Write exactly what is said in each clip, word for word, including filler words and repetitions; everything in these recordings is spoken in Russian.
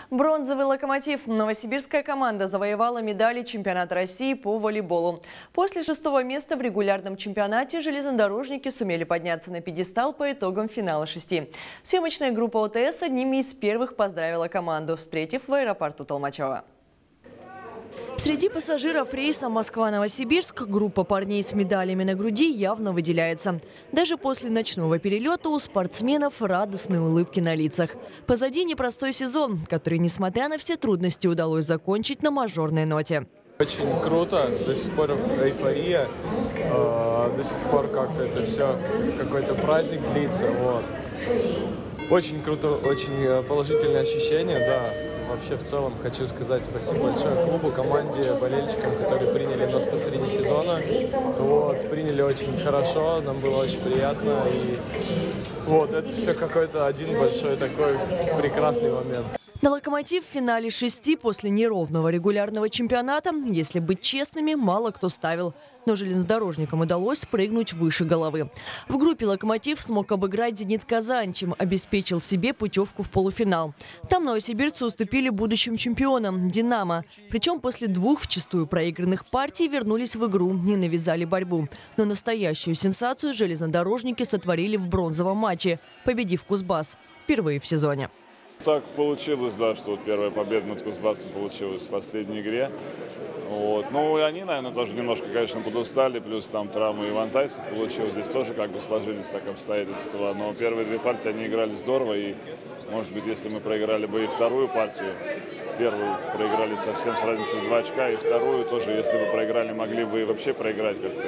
Бронзовый «Локомотив». Новосибирская команда завоевала медали чемпионата России по волейболу. После шестого места в регулярном чемпионате железнодорожники сумели подняться на пьедестал по итогам финала шести. Съемочная группа ОТС одними из первых поздравила команду, встретив в аэропорту Толмачева. Среди пассажиров рейса Москва-Новосибирск группа парней с медалями на груди явно выделяется. Даже после ночного перелета у спортсменов радостные улыбки на лицах. Позади непростой сезон, который, несмотря на все трудности, удалось закончить на мажорной ноте. Очень круто, до сих пор эйфория, э, до сих пор как-то это все, какой-то праздник длится. Вот. Очень круто, очень положительные ощущения, да. Вообще, в целом, хочу сказать спасибо большое клубу, команде, болельщикам, которые приняли нас посреди сезона. Вот, приняли очень хорошо, нам было очень приятно. И вот, это все какой-то один большой такой прекрасный момент. На «Локомотив» в финале шести после неровного регулярного чемпионата, если быть честными, мало кто ставил. Но железнодорожникам удалось прыгнуть выше головы. В группе «Локомотив» смог обыграть «Зенит Казань», чем обеспечил себе путевку в полуфинал. Там новосибирцы уступили будущим чемпионам «Динамо». Причем после двух вчистую проигранных партий вернулись в игру и навязали борьбу. Но настоящую сенсацию железнодорожники сотворили в бронзовом матче, победив Кузбасс впервые в сезоне. Так получилось, да, что вот первая победа над Кузбассом получилась в последней игре. Вот. Ну и они, наверное, тоже немножко, конечно, подустали, плюс там травмы Иван Зайцев получилось. Здесь тоже как бы сложились так обстоятельства. Но первые две партии они играли здорово. И, может быть, если мы проиграли бы и вторую партию, первую проиграли совсем с разницей в два очка, и вторую тоже, если бы проиграли, могли бы и вообще проиграть как-то.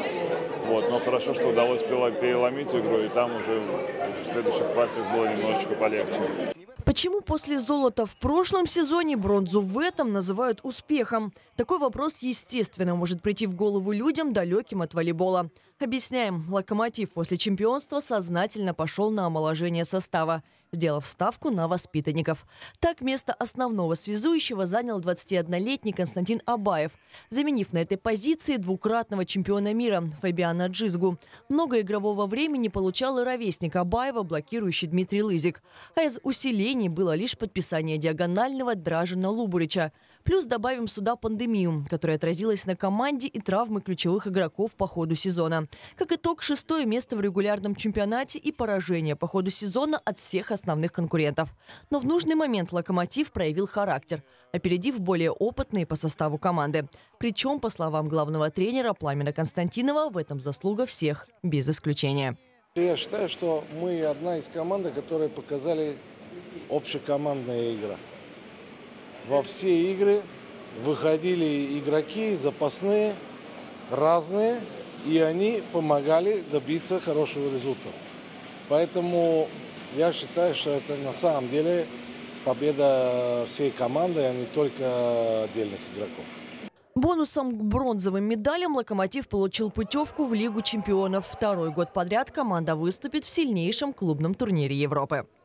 Вот. Но хорошо, что удалось переломить игру, и там уже в следующих партиях было немножечко полегче. Почему после золота в прошлом сезоне бронзу в этом называют успехом? Такой вопрос, естественно, может прийти в голову людям, далеким от волейбола. Объясняем. «Локомотив» после чемпионства сознательно пошел на омоложение состава, сделав ставку на воспитанников. Так место основного связующего занял двадцатиоднолетний Константин Абаев, заменив на этой позиции двукратного чемпиона мира Фабиана Джизгу. Много игрового времени получал и ровесник Абаева, блокирующий Дмитрий Лызик. А из усилений было лишь подписание диагонального Дражена Лубурича. Плюс добавим сюда пандемию, которая отразилась на команде, и травмы ключевых игроков по ходу сезона. Как итог, шестое место в регулярном чемпионате и поражение по ходу сезона от всех основных конкурентов. Но в нужный момент «Локомотив» проявил характер, опередив более опытные по составу команды. Причем, по словам главного тренера Пламена Константинова, в этом заслуга всех, без исключения. Я считаю, что мы одна из команд, которые показали общекомандная игра. Во все игры выходили игроки, запасные, разные, и они помогали добиться хорошего результата. Поэтому я считаю, что это на самом деле победа всей команды, а не только отдельных игроков. Бонусом к бронзовым медалям «Локомотив» получил путевку в Лигу чемпионов. Второй год подряд команда выступит в сильнейшем клубном турнире Европы.